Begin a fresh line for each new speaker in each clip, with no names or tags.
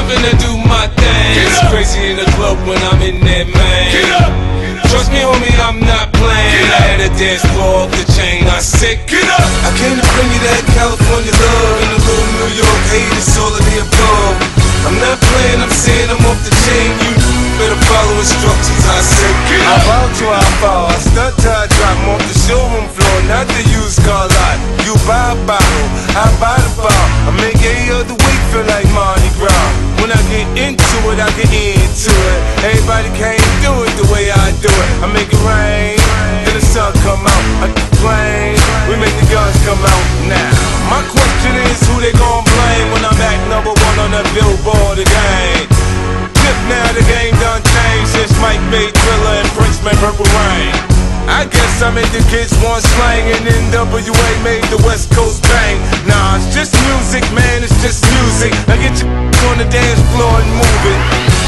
finna do my thing. It's crazy in the club when I'm in that man. Trust me, homie, I'm not playing. I had a dance floor off the chain. I said, get up. I came to bring you that California love and a little New York hate. It's all of the above. I'm not playing, I'm saying I'm off the chain. You better follow instructions. I said, get up. I bow to I fall. I stunt till I drop. I'm off the showroom floor, not the used car lot. You buy a bottle, I buy the bar. I make every other week feel like Mardi Gras. When I get into it, I get into it. Everybody can't do it the way I do it. I make it rain, then the sun come out. I complain, we make the guns come out now. My question is, who they gon' blame when I'm at #1 on the Billboard again? Tip now, the game done changed since Mike made Thriller and Prince made Purple Rain. I guess I made the kids want slang and NWA made the West Coast bang. Nah, it's just music, man, it's just music. Now get your on the dance floor and move it.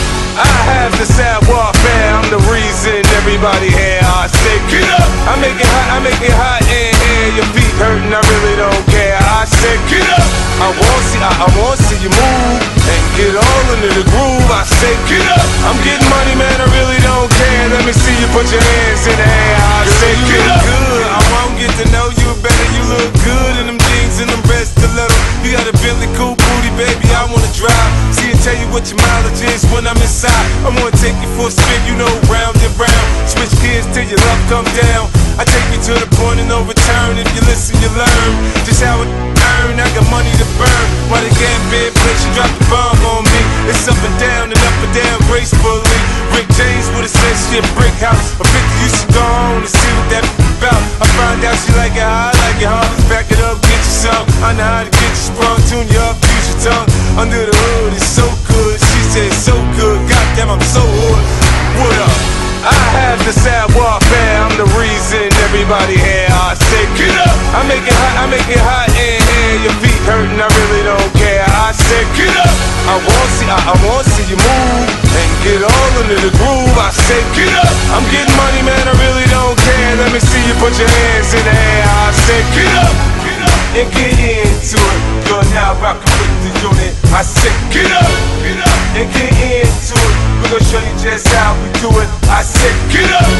I have the sad warfare, I'm the reason everybody here. I say, get up. I make it hot in here. Your feet hurting, I really don't care. I say, get up. I want to see you move and get all into the groove. I say, get up. I'm getting money, man, I really don't care. Let me see you put your hands in the air. I say, get up. Good. I won't get to know you better. You look good in them jeans and them red stilettos. You got a Bentley cool booty, baby. I wanna drive. See and tell you what your mileage is when I'm inside. I'm gonna take you for a spin, you know, round and round. Switch gears till your love come down. I take you to the point of no return. If you listen, you learn just how it earn. I got money to burn. While they get big, bitch, you drop the bomb on me. It's up and down gracefully. Rick James would've said shit, brick house. A 50, you should go on and see what that about. I find out she like it how I like it, huh? Back it up, get you some. I know how to get you sprung, tune you up, use your tongue. Under the hood, it's so good. She said so good. Goddamn, I'm so hood. What up? I have the sad warfare. I'm the reason everybody here. I say, get up. I make it hot in here. Your feet hurting, I really don't care. I say, get up. I want to see you move and get all into the groove. I say, get up. I'm getting money, man, I really don't care. Let me see you put your hands in the air. I say, get up. And get into it. You're now rockin' with the unit. I said, get up, and get into it. We're gonna show you just how we do it. I said, get up,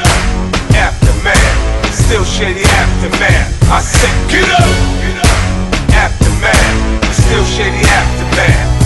Aftermath, still shady aftermath. I said, get up, Aftermath, still shady aftermath.